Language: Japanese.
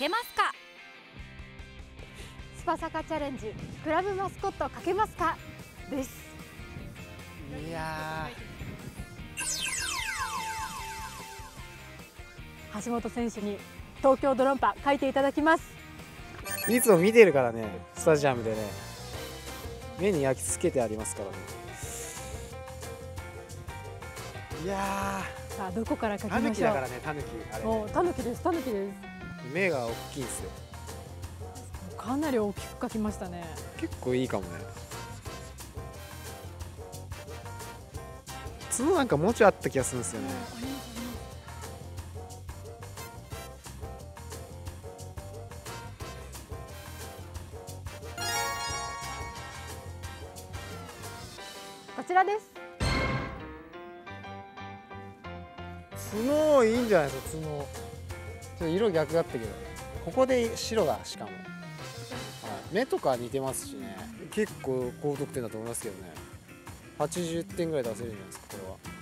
けますか？ スパサカチャレンジクラブマスコットかけますかです。 いや橋本選手に東京ドロンパ書いていただきます。 いつも見てるからね、スタジアムでね、目に焼き付けてありますからね。いやさあどこから書きましょう。 タヌキだからね、タヌキあれ、ね、 タヌキです、タヌキです。 目が大きいんですよ。 かなり大きく書きましたね。 結構いいかもね。角なんかもうちょいあった気がするんですよね。 こちらです。 角いいんじゃないですか。角ちょっと色逆だったけど、ここで白がしかも、はい、目とか似てますしね。結構高得点だと思いますけどね。80点ぐらい出せるんじゃないですか、これは。